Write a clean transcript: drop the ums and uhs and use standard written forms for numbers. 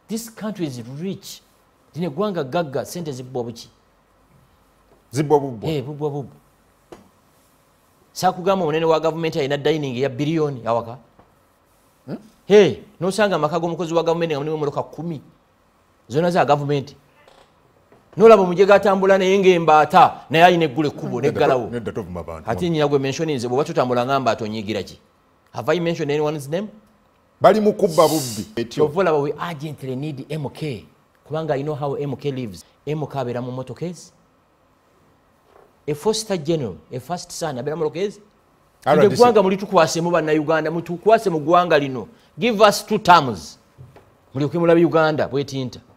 This country is rich. Dine gwanga gaga sente zibwa buki. Zibwa bubwa. Bubwa bubwa. Sakugamba munene wa government ayina dining ya billion awaka. Nosanga amaka g'omukozi wa government nga mulimu emotoka 10. Zona za government. Nolaba mujega atambula naye ng'embaata naye ayina eggulu ekkubo n'eggalawo. Ate nnyina gwe mentioninze bw'oba tutambula ngamba atonyiigira ki? Have I mentioned anyone's name? Bali mu kubba bubbi. Kyova we urgently need MK. Kubanga you know how MK lives. MK abeera mu motokezi. A foster general, a first son abeera mu motokezi. Eggwanga muli tukwase mu bannayuganda mutukwase mu ggwanga lino. Give us 2 terms. Mulyoke mulabe Uganda bwetinta.